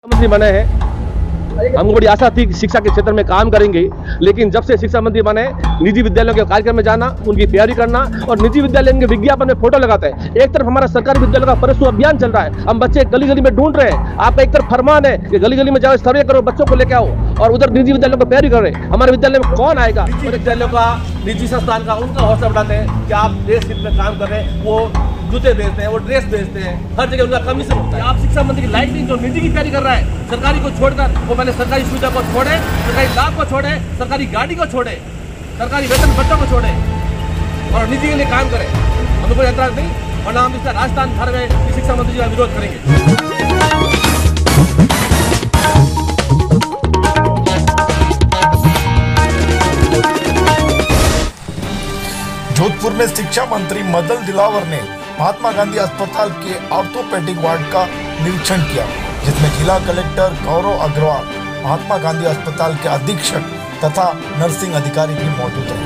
मंत्री बने हैं, हमको बड़ी आशा थी कि शिक्षा के क्षेत्र में काम करेंगे, लेकिन जब से शिक्षा मंत्री बने निजी विद्यालयों के कार्यक्रम में जाना, उनकी तैयारी करना और निजी विद्यालय के विज्ञापन में फोटो लगाते हैं। एक तरफ हमारा सरकारी विद्यालय का परसु अभियान चल रहा है, हम बच्चे गली गली में ढूंढ रहे हैं। आपका एक तरफ फरमान है कि गली गली में जाओ, सर्वे करो, बच्चों को लेके आओ, और उधर निजी विद्यालयों को तैयारी कर रहे हैं। हमारे विद्यालय में कौन आएगा? विद्यालयों का, निजी संस्थान का, उनका हौसला बढ़ाते हैं कि आप देश हित में काम कर रहे हैं। वो जूते बेचते हैं, वो ड्रेस बेचते हैं, हर जगह उनका कमीशन होता है। आप शिक्षा मंत्री की लाइफ नहीं, जो निजी की तैयारी कर रहा है, सरकारी को छोड़कर, वो पहले सरकारी सुविधा को छोड़े, सरकारी लाभ को छोड़े, सरकारी गाड़ी को छोड़े, सरकारी वेतन बच्चों को छोड़े और निजी के लिए काम करे। हमें कोई एतराज नहीं, और ना हम इसका राजस्थान भर में शिक्षा मंत्री का विरोध करेंगे। जोधपुर में शिक्षा मंत्री मदन दिलावर ने महात्मा गांधी अस्पताल के ऑर्थोपेडिक वार्ड का निरीक्षण किया, जिसमें जिला कलेक्टर गौरव अग्रवाल, महात्मा गांधी अस्पताल के अधीक्षक तथा नर्सिंग अधिकारी भी मौजूद रहे।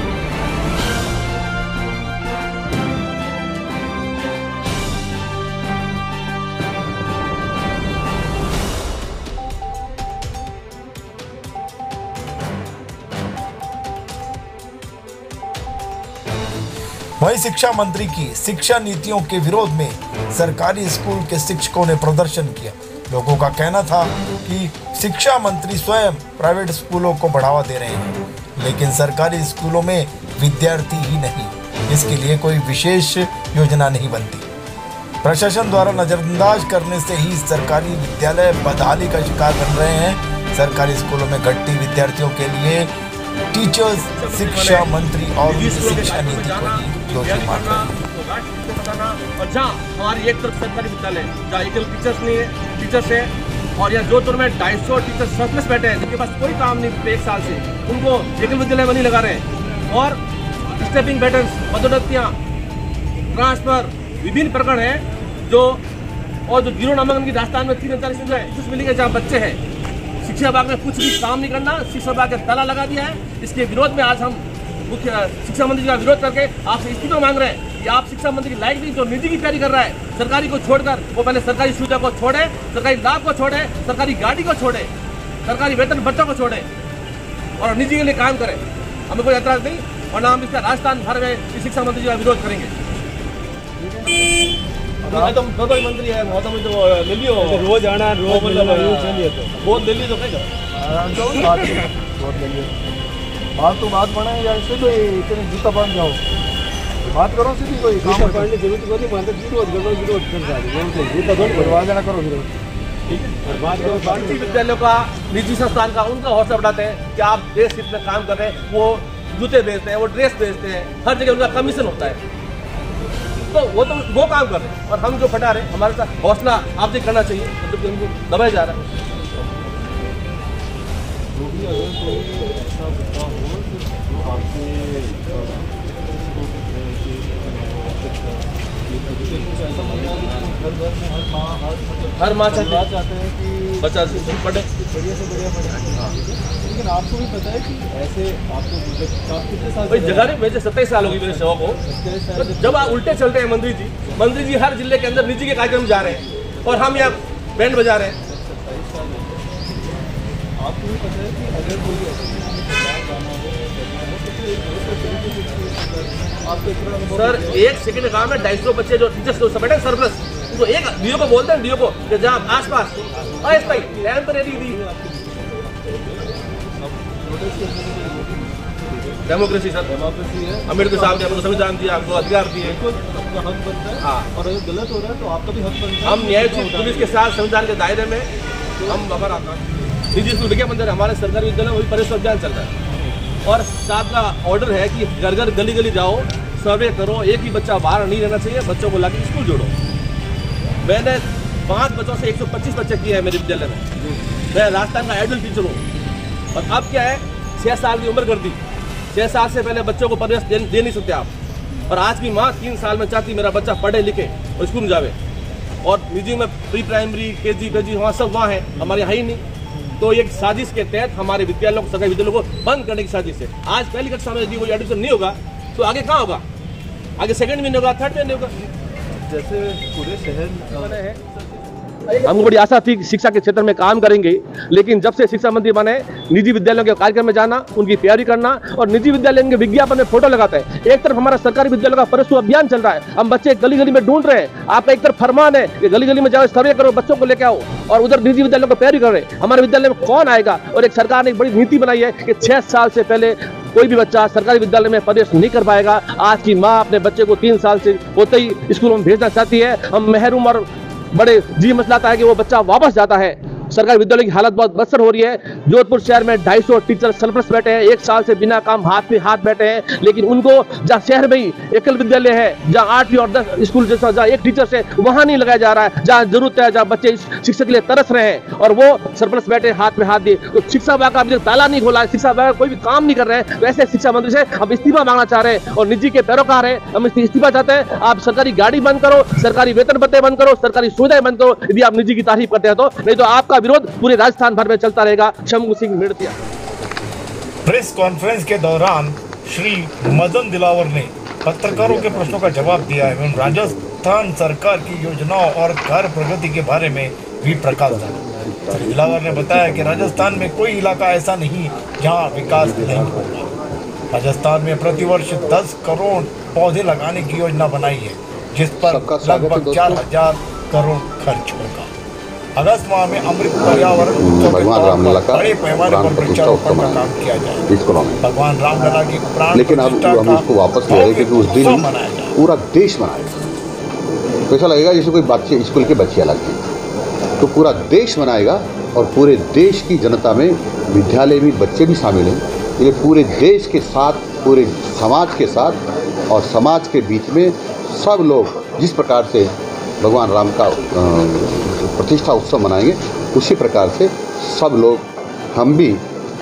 वहीं शिक्षा मंत्री की शिक्षा नीतियों के विरोध में सरकारी स्कूल के शिक्षकों ने प्रदर्शन किया। लोगों का कहना था कि शिक्षा मंत्री स्वयं प्राइवेट स्कूलों को बढ़ावा दे रहे हैं, लेकिन सरकारी स्कूलों में विद्यार्थी ही नहीं, इसके लिए कोई विशेष योजना नहीं बनती। प्रशासन द्वारा नजरअंदाज करने से ही सरकारी विद्यालय बदहाली का शिकार बन रहे हैं। सरकारी स्कूलों में घटती विद्यार्थियों के लिए टीचर्स शिक्षा मंत्री और शिक्षा नीति को दोषी मान रहे हैं। और जहाँ हमारी एक तरफ सरकारी विद्यालय जहाँ एकल टीचर्स नहीं है, टीचर्स है, और यहाँ जोधपुर में 250 टीचर्स सरप्लस बैठे हैं, जिनके पास कोई काम नहीं, एक साल से उनको एकल विद्यालय में नहीं लगा रहे हैं। और स्टेपिंग पैटर्न्स, पदोन्नतियाँ, ट्रांसफर, विभिन्न प्रकरण है जो, और जो जीरो नामांकन की राजस्थान में 3,000 मिली है, जहाँ बच्चे हैं। शिक्षा विभाग ने कुछ भी काम नहीं करना, शिक्षा विभाग ने ताला लगा दिया है। इसके विरोध में आज हम मुख्य शिक्षा मंत्री का विरोध करके आपसे इस्तीफा मांग रहे हैं कि आप शिक्षा मंत्री की लायक नहीं, जो निजी की तैयारी कर रहा है, सरकारी को छोड़कर, वो पहले सरकारी सुविधा को छोड़े, सरकारी लाभ को छोड़े, सरकारी गाड़ी को छोड़े, सरकारी वेतन बच्चों को छोड़े और निजी के लिए काम करे। हमें कोई एतराज नहीं, और ना हम इसका राजस्थान भर में शिक्षा मंत्री का विरोध करेंगे। तो दो ही मंत्री है, मौसम में तो ले लियो, रोज आना, रोज बहुत ले ली तो क्या बात तो बात बने या इससे तो इतने जूता बांध जाओ, बात करो सीधी, कोई काम करने की जरूरत नहीं, मानते विरोध कर जाए, जूता दो करवा देना, करो विरोध, ठीक है। बात करो निजी विद्यालयों का, निजी संस्थान का, उनका हौसला बढ़ाते हैं कि आप देश हित में काम कर रहे हैं। वो जूते बेचते हैं, वो ड्रेस बेचते हैं, हर जगह उनका कमीशन होता है, तो वो काम कर रहे हैं। और हम जो फटा रहे हैं, हमारे साथ हौसला आपसे करना चाहिए, मतलब उनको दबाया जा रहा है। हर माँ चाहते हैं कि बच्चा पढ़े, बढ़िया से बढ़िया पढ़े, लेकिन आपको भी पता है कि ऐसे आपको कितने साल जगह मुझे 27 साल होगी मेरे सेवा को। तो जब आप उल्टे चलते हैं मंत्री जी हर जिले के अंदर निजी के कार्यक्रम जा रहे हैं और हम यहाँ बैंड बजा रहे हैं। आपको भी पता है कि अगर कोई सर एक सेकंड काम में 250 बच्चे जो टीचर्स बैठे सरप्लस, उनको एक डीओ को बोलते हैं, डीओ को कि जहाँ आसपास अस्थायी temporary the democracy sir, democracy है। अम्बेडकर साहब ने हमको संविधान दिया, हमको अधिकार दिए, आपका हक बनता है। हाँ, और अगर गलत हो रहा है तो आपका भी हक बनता है। हम न्यायोचित पुलिस के साथ संविधान के दायरे में हम हमारा निजी स्कूल विज्ञापन, हमारे सरकारी विद्यालय वही परिसर अभियान चल रहा है। और साहब का ऑर्डर है कि घर घर गली गली जाओ, सर्वे करो, एक ही बच्चा बाहर नहीं रहना चाहिए, बच्चों को लाके स्कूल जोड़ो। मैंने 5 बच्चों से 125 बच्चे किए हैं मेरे विद्यालय में। मैं राजस्थान का आइडल टीचर हूँ। और अब क्या है, 6 साल की उम्र कर दी, 6 साल से पहले बच्चों को परवरिश दे नहीं सकते आप। और आज की माँ 3 साल में चाहती मेरा बच्चा पढ़े लिखे और स्कूल में जावे। और निजी में प्री प्राइमरी, केजी वहाँ सब वहाँ है, हमारे यहाँ ही नहीं। तो एक साजिश के तहत हमारे विद्यालयों को, सरकारी विद्यालयों को बंद करने की साजिश है। आज पहली कक्षा में यदि कोई एडमिशन नहीं होगा तो आगे कहाँ होगा? आगे सेकंड में नहीं होगा, थर्ड में नहीं होगा। जैसे पूरे शहर हमको बड़ी आशा थी कि शिक्षा के क्षेत्र में काम करेंगे, लेकिन जब से शिक्षा मंत्री बने, निजी विद्यालयों के कार्यक्रम में जाना, उनकी तैयारी करना और निजी विद्यालय के विज्ञापन में फोटो लगाते हैं। एक तरफ हमारा सरकारी विद्यालय का परसु अभियान चल रहा है, हम बच्चे गली गली में ढूंढ रहे हैं। आपका एक तरफ फरमान है कि गली गली में जाओ, सर्वे करो, बच्चों को लेकर आओ, और उधर निजी विद्यालयों को तैयारी कर रहे हैं। हमारे विद्यालय में कौन आएगा? और एक सरकार ने एक बड़ी नीति बनाई है कि 6 साल से पहले कोई भी बच्चा सरकारी विद्यालय में प्रवेश नहीं कर पाएगा। आज की माँ अपने बच्चे को 3 साल से होते ही स्कूलों में भेजना चाहती है। हम महरूम और बड़े जी मचलाता है कि वो बच्चा वापस जाता है। सरकारी विद्यालय की हालत बहुत बदतर हो रही है। जोधपुर शहर में 250 टीचर सरप्लस बैठे हैं, 1 साल से बिना काम हाथ में हाथ बैठे हैं, लेकिन उनको जहाँ शहर में ही एकल विद्यालय है, जहाँ 8वीं और 10 स्कूल जैसा जहाँ एक टीचर से वहाँ नहीं लगाया जा रहा है, जहाँ जरूरत है, जहाँ बच्चे इस शिक्षक के लिए तरस रहे हैं, और वो सरप्लस बैठे हाथ में हाथ दिए। तो शिक्षा विभाग का अभी तक ताला नहीं खोला है, शिक्षा विभाग कोई भी काम नहीं कर रहे हैं। वैसे शिक्षा मंत्री से हम इस्तीफा मांगना चाह रहे हैं और निजी के पैरोकार है, हम इस्तीफा चाहते हैं। आप सरकारी गाड़ी बंद करो, सरकारी वेतन भत्ते बंद करो, सरकारी सुविधाएं बंद करो, यदि आप निजी की तारीफ करते हैं तो, नहीं तो आपका विरोध पूरे राजस्थान भर में चलता रहेगा। शंभू सिंह मेड़तिया। प्रेस कॉन्फ्रेंस के दौरान श्री मदन दिलावर ने पत्रकारों के प्रश्नों का जवाब दिया एवं राजस्थान सरकार की योजनाओं और कार्य प्रगति के बारे में भी प्रकाश डाला। श्री दिलावर ने बताया कि राजस्थान में कोई इलाका ऐसा नहीं जहां विकास नहीं होगा। राजस्थान में प्रतिवर्ष 10 करोड़ पौधे लगाने की योजना बनाई है, जिस पर लगभग 4000 करोड़ खर्च होगा। अगस्त माह में अमृत पर्यावरण भगवान रामलला का बड़े पैमाने पर वृक्षारोपण का काम किया जाए। भगवान रामलला की प्राण, लेकिन अब हम उसको वापस ले रहे क्योंकि उस दिन पूरा देश मनाएगा। तो ऐसा लगेगा जैसे कोई बच्चे स्कूल के बच्चे अलग हैं, तो पूरा देश मनाएगा और पूरे देश की जनता में विद्यालय में बच्चे भी शामिल हैं। इसलिए पूरे देश के साथ, पूरे समाज के साथ और समाज के बीच में सब लोग जिस प्रकार से भगवान राम का प्रतिष्ठा उत्सव मनाएंगे, उसी प्रकार से सब लोग, हम भी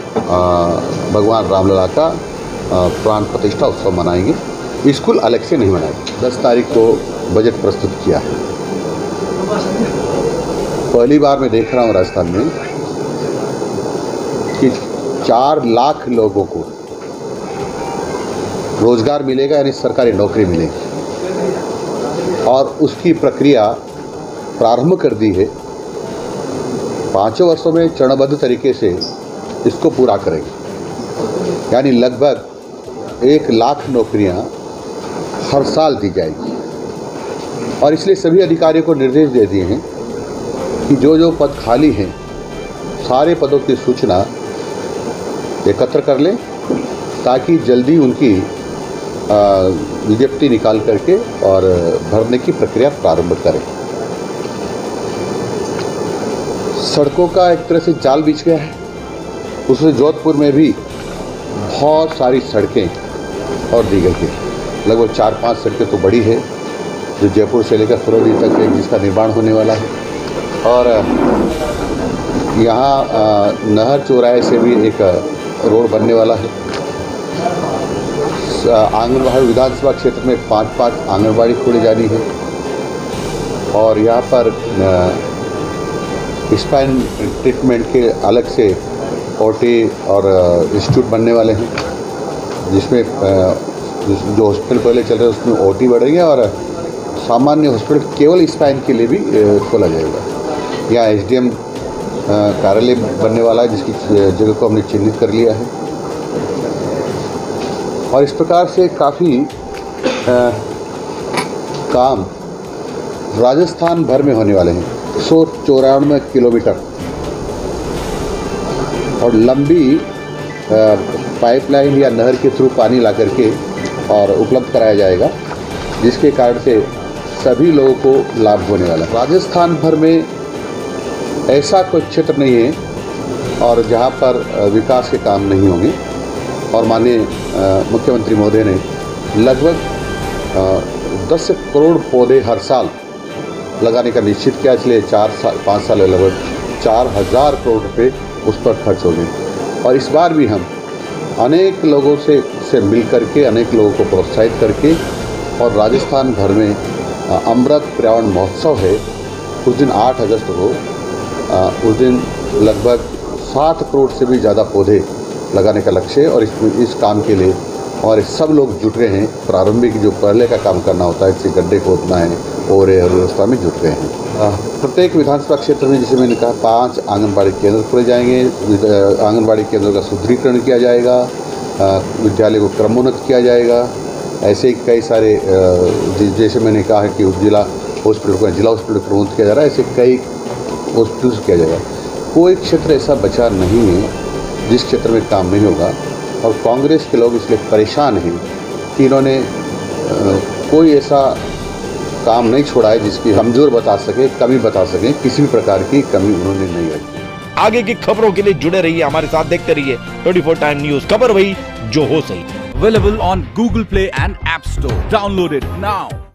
भगवान रामलला का प्राण प्रतिष्ठा उत्सव मनाएंगे। स्कूल अलग से नहीं मनाएंगे। 10 तारीख को बजट प्रस्तुत किया है। पहली बार मैं देख रहा हूँ राजस्थान में कि 4 लाख लोगों को रोजगार मिलेगा, यानी सरकारी नौकरी मिलेगी, और उसकी प्रक्रिया प्रारंभ कर दी है। 5 वर्षों में चरणबद्ध तरीके से इसको पूरा करेंगे, यानी लगभग 1 लाख नौकरियां हर साल दी जाएगी। और इसलिए सभी अधिकारियों को निर्देश दे दिए हैं कि जो जो पद खाली हैं, सारे पदों की सूचना एकत्र कर लें, ताकि जल्दी उनकी विज्ञप्ति निकाल करके और भरने की प्रक्रिया प्रारंभ करें। सड़कों का एक तरह से जाल बिछ गया है, उसमें जोधपुर में भी बहुत सारी सड़कें और दी गई है। लगभग 4-5 सड़कें तो बड़ी है, जो जयपुर से लेकर फरोदी तक है, जिसका निर्माण होने वाला है। और यहाँ नहर चौराहे से भी एक रोड बनने वाला है। आंगनबाड़ी विधानसभा क्षेत्र में 5-5 आंगनबाड़ी खोली जानी है। और यहाँ पर स्पाइन ट्रीटमेंट के अलग से ओटी और इंस्टीट्यूट बनने वाले हैं, जिसमें जो हॉस्पिटल पहले चल रहे हैं उसमें ओटी बढ़ेंगे और सामान्य हॉस्पिटल केवल स्पाइन के लिए भी खोला जाएगा। यहाँ एसडीएम कार्यालय बनने वाला है, जिसकी जगह को हमने चिन्हित कर लिया है। और इस प्रकार से काफ़ी काम राजस्थान भर में होने वाले हैं। 194 किलोमीटर और लंबी पाइपलाइन या नहर के थ्रू पानी ला करके और उपलब्ध कराया जाएगा, जिसके कारण से सभी लोगों को लाभ होने वाला है। राजस्थान भर में ऐसा कोई क्षेत्र नहीं है और जहां पर विकास के काम नहीं होंगे। और माननीय मुख्यमंत्री महोदय ने लगभग 10 करोड़ पौधे हर साल लगाने का निश्चित किया। इसलिए 4-5 साल में लगभग 4000 करोड़ रुपये उस पर खर्च हो गए। और इस बार भी हम अनेक लोगों से मिल करके, अनेक लोगों को प्रोत्साहित करके, और राजस्थान भर में अमृत पर्यावरण महोत्सव है, उस दिन 8 अगस्त को, उस दिन लगभग 7 करोड़ से भी ज़्यादा पौधे लगाने का लक्ष्य है। और इस काम के लिए और सब लोग जुट रहे हैं। प्रारंभिक जो पहले का काम करना होता है, जैसे गड्ढे खोदना है, और व्यवस्था में जुट गए हैं। प्रत्येक विधानसभा क्षेत्र में जैसे मैंने कहा 5 आंगनबाड़ी केंद्र खोले जाएंगे, आंगनबाड़ी केंद्रों का सुदृढ़ीकरण किया जाएगा, विद्यालय को क्रमोन्नत किया जाएगा। ऐसे ही कई सारे जैसे मैंने कहा है कि जिला हॉस्पिटल को जिला हॉस्पिटल क्रमोन्नत किया जा रहा है, ऐसे कई हॉस्पिटल किया जाएगा। कोई क्षेत्र ऐसा बचा नहीं है जिस क्षेत्र में काम नहीं होगा। और कांग्रेस के लोग इसलिए परेशान हैं कि इन्होंने कोई ऐसा काम नहीं छोड़ा है जिसकी कमजोर बता सके, कमी बता सके। किसी भी प्रकार की कमी उन्होंने नहीं रखी। आगे की खबरों के लिए जुड़े रहिए हमारे साथ, देखते रहिए 24 टाइम न्यूज। खबर वही जो हो सही। Available on Google Play and App Store. Download it now.